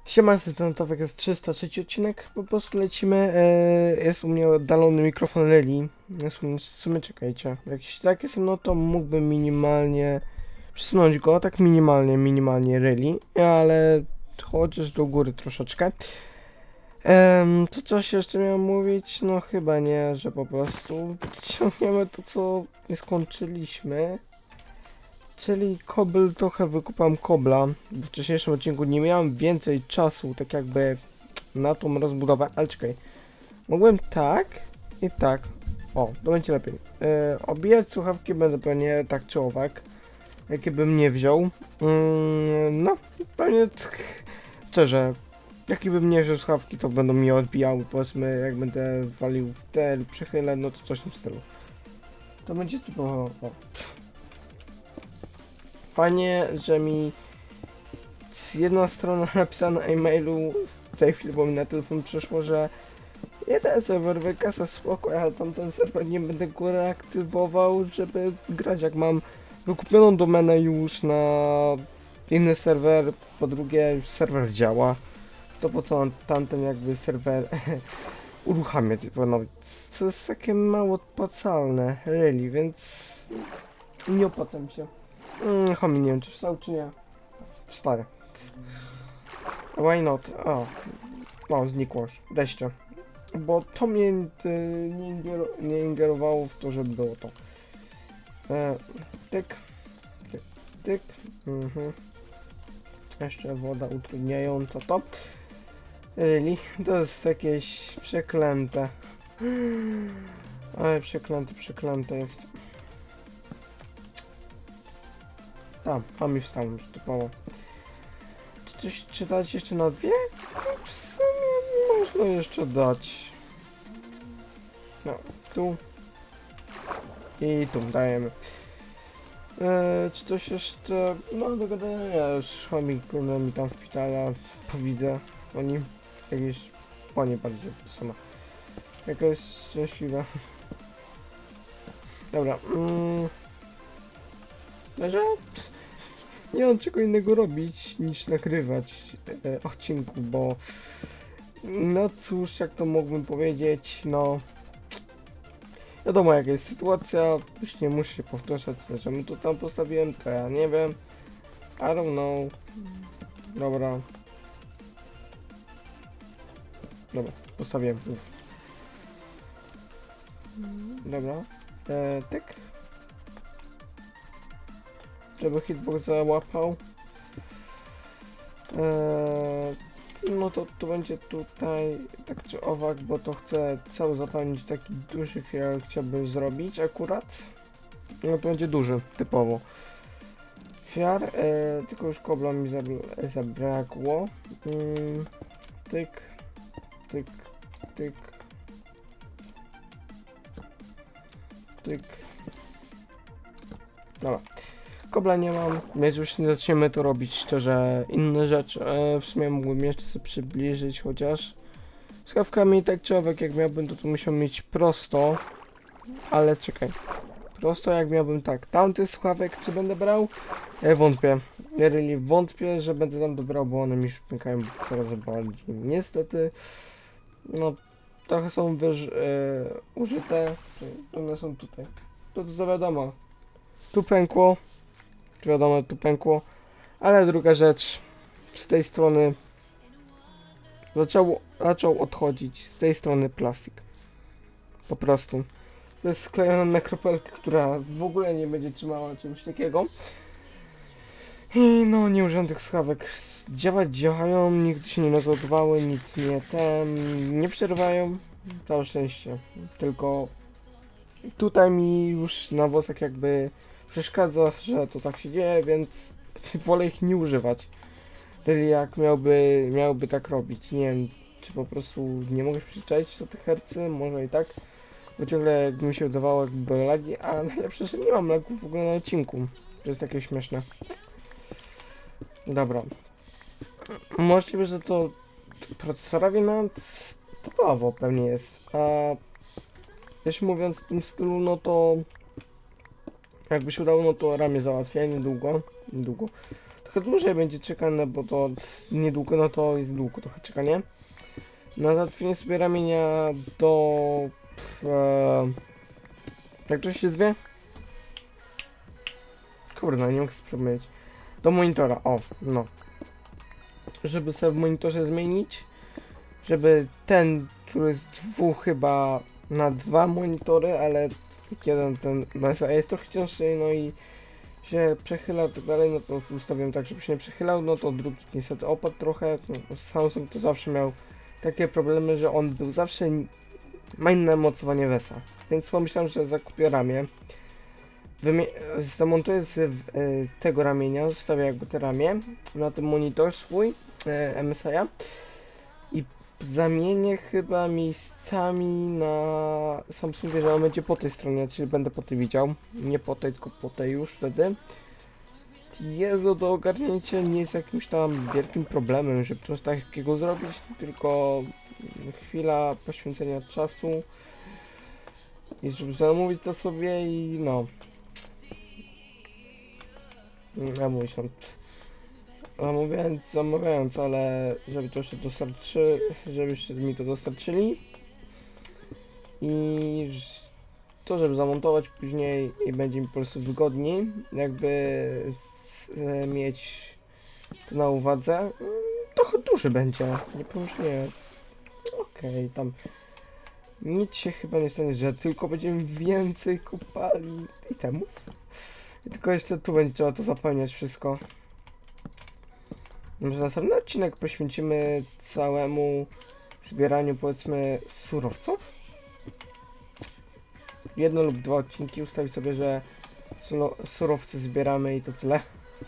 Siema, Towek jest 303 odcinek, po prostu lecimy, jest u mnie oddalony mikrofon Leli, jest w sumie czekajcie, jak jeśli tak jest, no to mógłbym minimalnie przesunąć go, tak minimalnie Leli, ale chociaż do góry troszeczkę. Co coś jeszcze miałem mówić? No chyba nie, że po prostu ciągniemy to, co nie skończyliśmy. Czyli kobel, trochę wykupam kobla. W wcześniejszym odcinku nie miałem więcej czasu, tak jakby na tą rozbudowę, ale czekaj. Mogłem tak i tak. O, to będzie lepiej. Obijać słuchawki będę pewnie tak czy owak, jakie bym nie wziął. No, pewnie szczerze, jaki bym nie wziął słuchawki, to będą mi odbijały, powiedzmy, jak będę walił w te lub przechylę, no to coś w tym stylu. To będzie typowo... O. Fajnie, że mi jedna strona napisana na e-mailu w tej chwili, bo mi na telefon przyszło, że jeden serwer wykasa, spoko, ale tamten serwer nie będę go reaktywował, żeby grać, jak mam wykupioną domenę już na inny serwer, po drugie już serwer działa, to po co mam tamten jakby serwer uruchamiać, no, co jest takie mało opłacalne, really, więc nie opłaca mi się. Homie, nie wiem czy wstał czy nie. Wstaje. Why not? O, znikło już. Wreszcie. Bo to mnie nie ingerowało w to, żeby było to. Tyk. Tyk. Tyk. Jeszcze woda utrudniająca to. Really? To jest jakieś przeklęte. Ale przeklęte jest. Tam, a mi wstał już typowo. Czy coś czytać jeszcze na dwie? W sumie można jeszcze dać. No, tu. I tu dajemy. Czy coś jeszcze? No do gadania już chomik mi tam wpitala, powidzę o nim. Jakieś... O nie, bardziej sama. Jakaś szczęśliwa. Dobra. Że nie mam czego innego robić niż nagrywać odcinku, bo no cóż, jak to mógłbym powiedzieć, no wiadomo jaka jest sytuacja, już nie muszę się powtarzać, dlaczego to tam postawiłem, to ja nie wiem, I don't know. Dobra, postawiłem. Dobra, tak. Żeby hitbox załapał. No to będzie tutaj tak czy owak, bo to chcę cały zapełnić, taki duży filar chciałbym zrobić akurat. No to będzie duży, typowo. Filar, tylko już kobla mi zabrakło. Tyk, tyk, tyk, tyk. Dobra. Kobla nie mam, więc już nie zaczniemy to robić szczerze inne rzeczy. W sumie mógłbym jeszcze sobie przybliżyć chociaż. Z kawkami tak czy owak, jak miałbym to musiał mieć prosto. Ale czekaj. Prosto jak miałbym tak. Tamty słuchawek czy będę brał? Wątpię. Really wątpię, że będę tam dobrał, bo one mi szpękają coraz bardziej. Niestety. No trochę są użyte. One są tutaj. To wiadomo. Tu pękło. Wiadomo, tu pękło, ale druga rzecz, z tej strony zaczął odchodzić, z tej strony plastik, po prostu. To jest sklejona na kropelkę, która w ogóle nie będzie trzymała czegoś takiego. I no, nie użyłem tych słuchawek, działają, nigdy się nie nazadowały, nic nie przerywają, całe szczęście, tylko tutaj mi już na włosach jakby przeszkadza, że to tak się dzieje, więc wolę ich nie używać. Czyli jak miałby tak robić, nie wiem, czy po prostu nie mogę się przyzwyczaić do tych hercy, może i tak, bo ciągle jakby mi się wydawało jakby lagi, a najlepsze, że nie mam lagów w ogóle na odcinku. To jest takie śmieszne. Dobra. Możliwe, że to procesorowi typowo pewnie jest, a jeśli mówiąc w tym stylu, no to jakby się udało, no to ramię załatwię niedługo. trochę dłużej będzie czekane, bo to niedługo, no to jest długo trochę czekanie. Na załatwienie sobie ramienia do... jak to się zwie? Kurde, nie mogę spróbować. Do monitora, o, no. Żeby sobie w monitorze zmienić, żeby ten, który jest chyba na 2 monitory, ale jeden ten jest trochę cięższy, no i się przechylał tak dalej, no to ustawiam tak, żeby się nie przechylał, no to drugi niestety opadł trochę. No, Samsung to zawsze miał takie problemy, że on był zawsze, ma inne mocowanie WESA, więc pomyślałem, że zakupię ramię. Zamontuję z tego ramienia, zostawię jakby te ramię na ten monitor swój MSI i zamienię chyba miejscami na Samsungie, że on będzie po tej stronie, czyli będę po tej widział, nie po tej, tylko po tej już wtedy. Jezu, do ogarnięcia nie jest jakimś tam wielkim problemem, żeby coś takiego zrobić, tylko chwila poświęcenia czasu i żeby zamówić to sobie i no. Ja myślę, zamawiając, ale żeby to się dostarczy, żebyście mi to dostarczyli i to, żeby zamontować później i będzie mi po prostu wygodniej, jakby mieć to na uwadze. Trochę duży będzie, nie powiem, że nie. Okej, tam nic się chyba nie stanie, że tylko będziemy więcej kupali itemów. I tylko jeszcze tu będzie trzeba to zapełniać wszystko. Może następny odcinek poświęcimy całemu zbieraniu, powiedzmy, surowców. 1 lub 2 odcinki ustawić sobie, że surowce zbieramy i to tyle.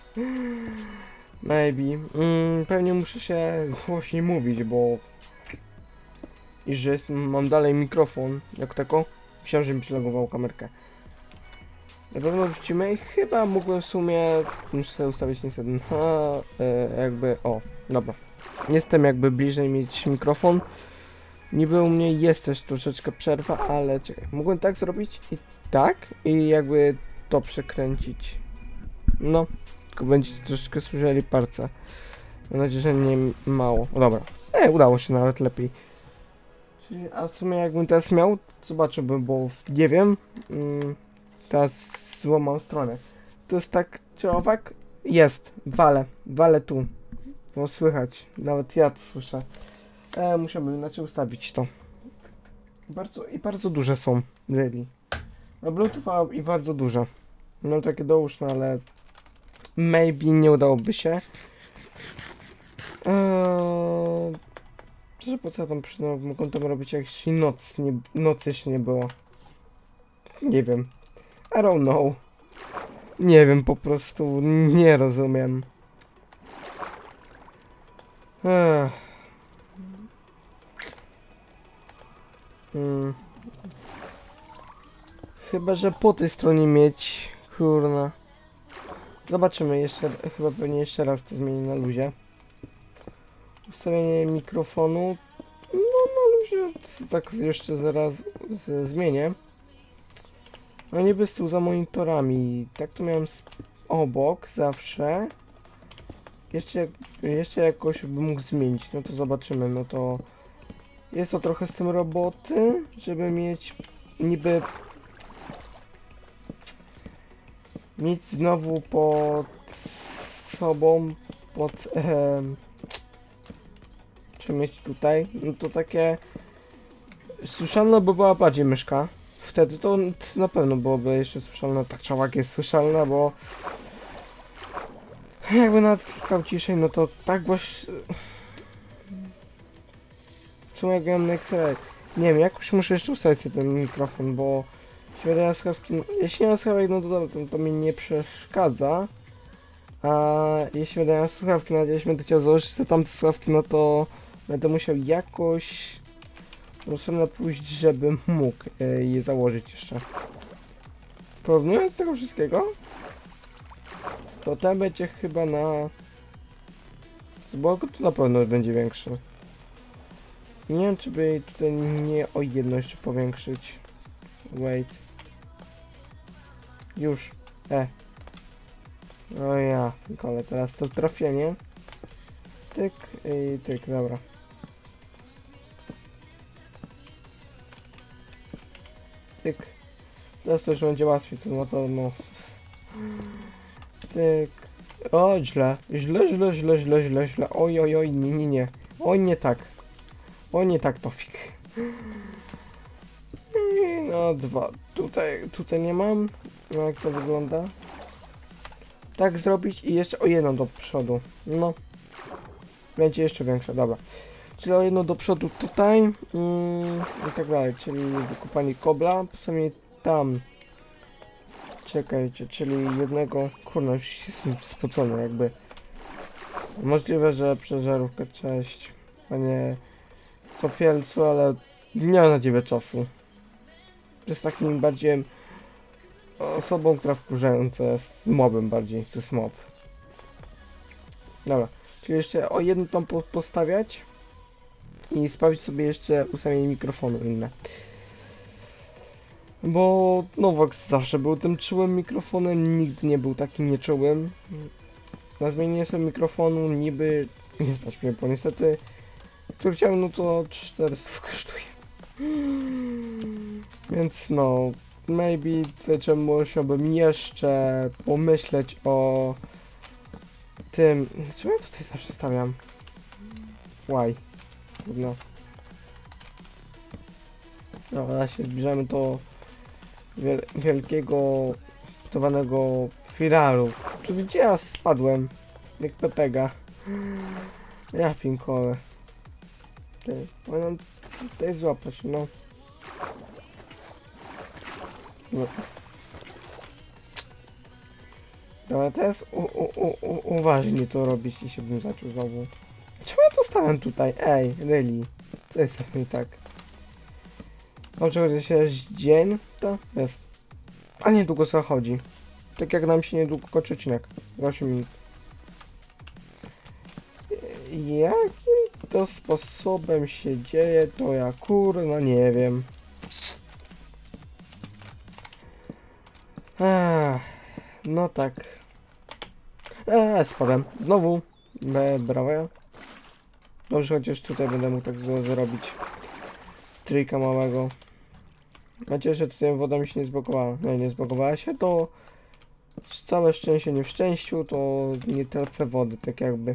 Maybe. Pewnie muszę się głośniej mówić, bo... I że mam dalej mikrofon, jak tako. Myślałem, że mi przylogował kamerkę. Na pewno wrzucimy i chyba mógłbym w sumie... Muszę sobie ustawić niestety... jakby... O, dobra. Jestem jakby bliżej mieć mikrofon. Niby u mnie jest też troszeczkę przerwa, ale czekaj. Mógłbym tak zrobić i tak. I jakby to przekręcić. No. Tylko będziecie troszeczkę słyszeli parce. Mam nadzieję, że nie mało. O, dobra. Udało się nawet lepiej. Czyli, a w sumie jakbym teraz miał, zobaczyłbym, bo nie wiem. Teraz złamał stronę. To jest tak czy owak? Jest. Walę tu. Bo słychać. Nawet ja to słyszę. Musiałbym inaczej ustawić to. Bardzo duże są. Really. No Bluetooth i bardzo duże. Mam takie dołóżne, ale maybe nie udałoby się. Że po co tam mogą tam robić, jak się nocy się nie było. Nie wiem. I don't know. Nie wiem, po prostu nie rozumiem. Chyba, że po tej stronie mieć. Kurna. Zobaczymy jeszcze, chyba pewnie jeszcze raz to zmieni na luzie. Ustawienie mikrofonu. No na luzie tak jeszcze zaraz zmienię. No niby z tyłu za monitorami. Tak to miałem obok zawsze. Jeszcze jakoś bym mógł zmienić. No to zobaczymy. No to jest to trochę z tym roboty, żeby mieć niby mieć znowu pod sobą czy mieć tutaj, no to takie słyszalna by była bardziej myszka. Wtedy to na pewno byłoby jeszcze słyszalna, tak człowiek jest słyszalna, bo jakby nawet klikał ciszej, no to tak głoś... Co jak miałem na X-Ray? Nie wiem, jakoś muszę jeszcze ustawić sobie ten mikrofon, bo średnia słuchawki, jeśli nie mam słuchawek, no to dobra, to mi nie przeszkadza. A jeśli będę miał słuchawki, nawet jeśli będę chciał założyć sobie tamte słuchawki, no to będę musiał jakoś rozsądnie pójść, żebym mógł je założyć jeszcze. Porównując tego wszystkiego, to ten będzie chyba na... Z boku to na pewno będzie większy. Nie wiem, czy by tutaj nie o jedno jeszcze powiększyć. Wait. Już. O ja, Nikole, teraz to trafienie. Tyk i tyk, dobra. Tyk. Teraz to już będzie łatwiej, to na pewno. Tyk. O, źle. Źle. Oj, nie. Oj, nie tak. Oj, nie tak, Tofik. No, dwa. Tutaj nie mam. No, jak to wygląda? Tak zrobić i jeszcze o jedno do przodu. No. Będzie jeszcze większa, dobra. Czyli o jedno do przodu tutaj. I tak dalej, czyli wykopanie kobla. Przynajmniej tam. Czekajcie, czyli jednego... Kurna, już jestem spocony jakby. Możliwe, że przez żarówkę, cześć. Panie Topielcu, ale nie mam na ciebie czasu. To jest takim bardziej osobą, która wkurzająca jest. Mobem bardziej, to jest mob. Dobra, czyli jeszcze o jedno tam postawiać. I sprawdzić sobie jeszcze ustawienie mikrofonu inne. Bo Nowax zawsze był tym czułym mikrofonem, nigdy nie był takim nieczułym. Na zmienienie sobie mikrofonu niby nie stać mnie, bo niestety który chciałem, no to 400 kosztuje. Więc no, maybe tutaj musiałbym jeszcze pomyśleć o tym... Czemu ja tutaj zawsze stawiam? Why? No. Dobra, się zbliżamy do wielkiego budowanego filaru. Tu gdzie ja spadłem? Jak Pepega. Ja pinkole. Powinienem tutaj złapać, no. Dobra, teraz uważnie to robić i się bym zaczął znowu. Czemu ja to stawiam tutaj? Ej, really? Co jest nie tak? Oczywiście jest dzień, to jest. A niedługo zachodzi. Tak jak nam się niedługo kończy odcinek. 8 minut. Jakim to sposobem się dzieje, to ja kurna nie wiem. No tak. Spadłem. Znowu. Brawo. Dobrze, chociaż tutaj będę mógł tak zrobić. Trika małego. Macie, że tutaj woda mi się nie zblokowała. No i nie zblokowała się, to całe szczęście nie w szczęściu, to nie tracę wody, tak jakby.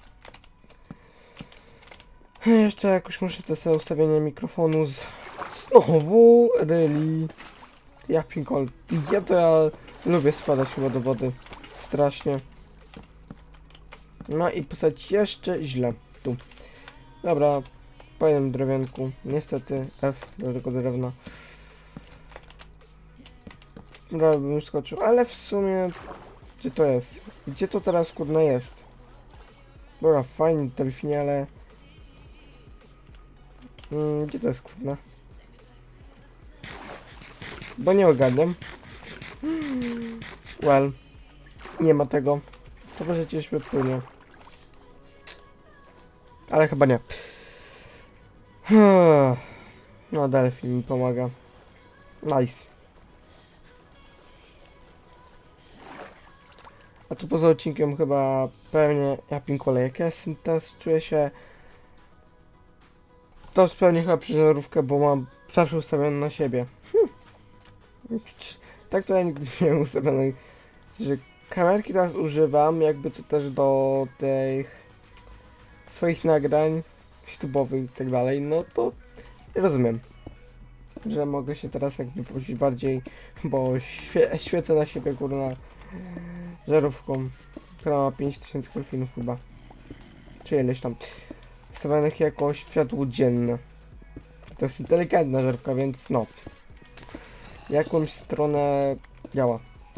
Jeszcze jakoś muszę te ustawienie mikrofonu znowu, really. Ja pinkol, ja lubię spadać chyba do wody. Strasznie. No i pisać jeszcze źle. Tu. Dobra, po jednym drewienku. Niestety F do tego drewna. Dobra, bym skoczył, ale w sumie... Gdzie to jest? Gdzie to teraz kurna jest? Dobra, fajnie delfinie, ale... gdzie to jest kurna? Bo nie ogarniam. Well. Nie ma tego. To może gdzieś wypłynie. Ale chyba nie. No, delfin mi pomaga. Nice. A tu poza odcinkiem chyba pewnie ja pinkole. Jak ja jestem teraz czuję się... To jest pewnie chyba ciężarówkę, bo mam zawsze ustawione na siebie. Tak to ja nigdy nie miałem ustawionej, że kamerki teraz używam jakby co też do tych swoich nagrań YouTube'owych i tak dalej, no to rozumiem, że mogę się teraz jakby poczuć bardziej, bo świecę na siebie kurna żarówką, która ma 5000 kelvinów chyba, czy ileś tam, ustawionych jako światło dzienne. To jest inteligentna żarówka, więc no. Jakąś stronę działa.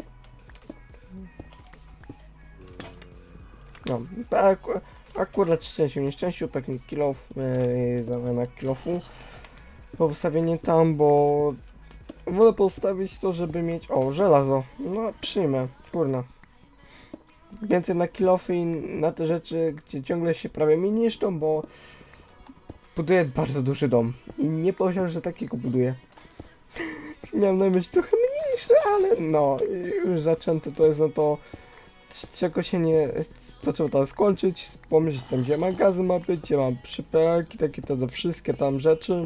No, akurat szczęściu, nieszczęściu, takim kilof, zamiana kilofu. Po ustawienie tam, bo wolę postawić to, żeby mieć, o, żelazo. No, przyjmę, kurna. Więcej na kilofy i na te rzeczy, gdzie ciągle się prawie mi niszczą, bo buduję bardzo duży dom. I nie powiedziałem, że takiego buduję. Miałem na myśli trochę mniejszy, ale no, już zaczęte to jest, no to czego się nie... To trzeba tam skończyć, pomyśleć tam, gdzie magazyn ma być, gdzie mam przypelki, takie to wszystkie tam rzeczy.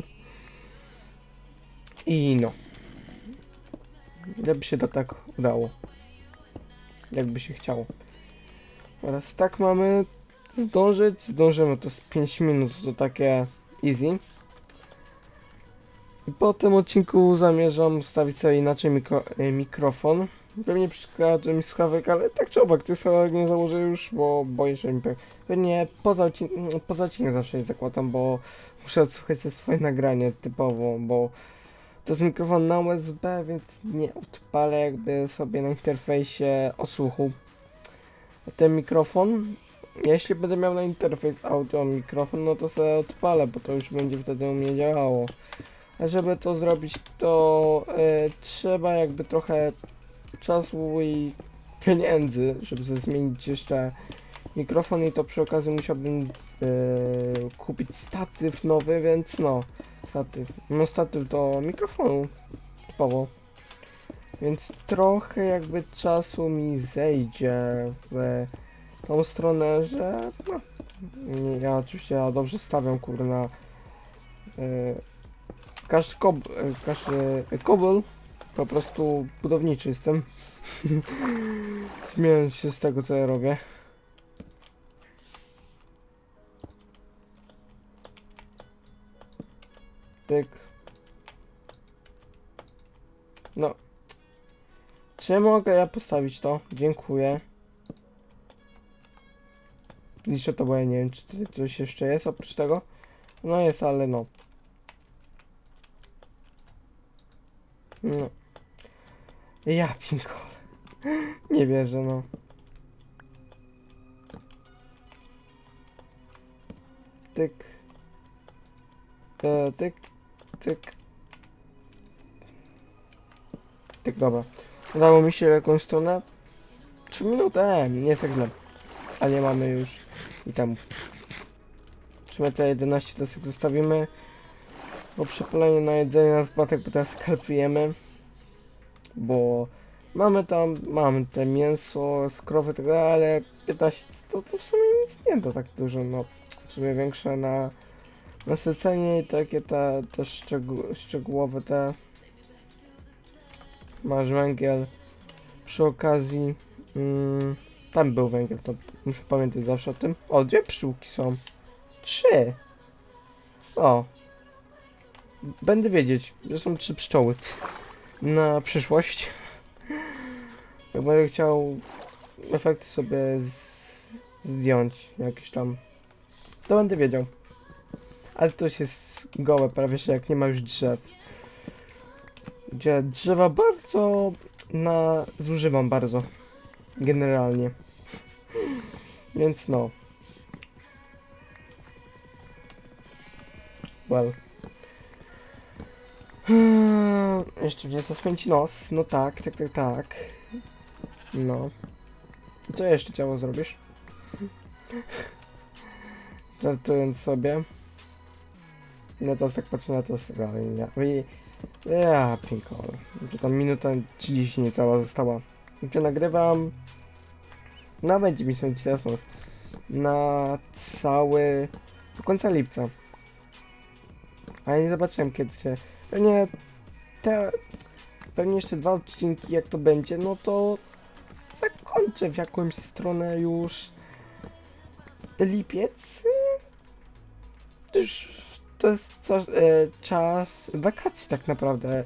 I no. Jakby się to tak udało. Jakby się chciało. Teraz tak mamy zdążyć. Zdążymy, to z 5 minut, to takie easy. I po tym odcinku zamierzam ustawić sobie inaczej mikrofon. Pewnie przeszkadza mi słuchawek, ale tak czy owak, tych słuchawek nie założę już, bo boję się mi pewnie poza odcinek zawsze je zakładam, bo muszę odsłuchać te swoje nagranie typowo, bo to jest mikrofon na USB, więc nie odpalę jakby sobie na interfejsie odsłuchu. Ten mikrofon, jeśli będę miał na interfejs audio mikrofon, no to sobie odpalę, bo to już będzie wtedy u mnie działało. A żeby to zrobić, to trzeba jakby trochę czasu i pieniędzy, żeby zmienić jeszcze mikrofon i to przy okazji musiałbym kupić statyw nowy, więc no, statyw do mikrofonu typowo. Więc trochę jakby czasu mi zejdzie w tą stronę, że no, ja oczywiście dobrze stawiam kurna każdy kobel po prostu budowniczy jestem. Śmiejąc się z tego, co ja robię. Tyk. No. Czy mogę ja postawić to? Dziękuję. Liczę to, bo ja nie wiem, czy tutaj coś jeszcze jest oprócz tego. No jest, ale no. No. Ja pinkole. Nie wierzę, no. Tyk. Tyk. Tyk. Tyk, dobra. Udało mi się jakąś stronę. 3 minuty, nie jest tak źle. Ale nie mamy już itemów. 3,11 m to sobie zostawimy. Bo przepalenie na jedzenie na wpatek, bo teraz skalpujemy. Bo mamy te mięso z krowy, tak dalej, ale 15 to w sumie nic nie da tak dużo, no w sumie większe na nasycenie i takie te szczegółowe te. Masz węgiel przy okazji, tam był węgiel, to muszę pamiętać zawsze o tym. O, 2 pszczółki są, 3. O, będę wiedzieć, że są 3 pszczoły na przyszłość. Jak będę chciał efekty sobie zdjąć jakieś tam, to będę wiedział. Ale to już jest gołe prawie, że jak nie ma już drzew. Gdzie drzewa bardzo zużywam bardzo. Generalnie. Więc no. Well. Jeszcze mnie zaswęci nos. No tak. No. Co jeszcze ciało zrobisz? Żartując sobie. No teraz tak patrzę na to, ale ja pinkole. To tam minuta 30 niecała została. Gdzie nagrywam. No będzie mi sądzić teraz nos. Na cały... do końca lipca. Ale nie zobaczyłem kiedy się... Pewnie jeszcze 2 odcinki jak to będzie, no to zakończę w jakąś stronę już lipiec. Już to jest czas wakacji tak naprawdę.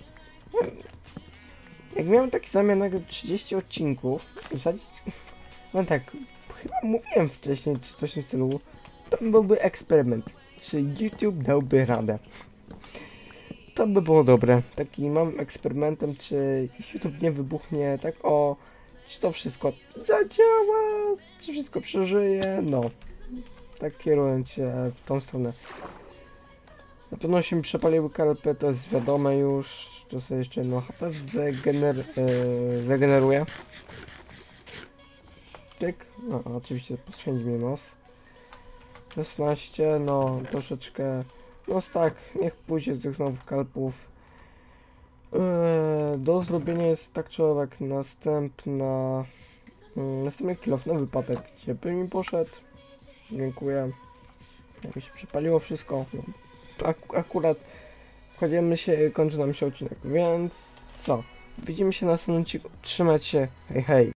Jak miałem taki zamiar nagrać 30 odcinków, wsadzić... No tak, chyba mówiłem wcześniej, czy coś w tym stylu, to byłby eksperyment. Czy YouTube dałby radę? To by było dobre. Taki mam eksperymentem, czy YouTube nie wybuchnie, tak o... Czy to wszystko zadziała, czy wszystko przeżyje, no. Tak kierując się w tą stronę. Na pewno się mi przepaliły karpy, to jest wiadome już. To sobie jeszcze jedno HP zregeneruję. Tyk. No, oczywiście poświęci mi nos. 16, no troszeczkę. No tak, niech pójdzie z tych nowych kalpów. Do zrobienia jest tak czy owak następna Następny kilof, nowy patek. Gdzie by mi poszedł? Dziękuję. Jak mi się przypaliło wszystko. No, akurat kładziemy się, kończy nam się odcinek, więc co? Widzimy się na następnym odcinku. Trzymać się. Hej, hej.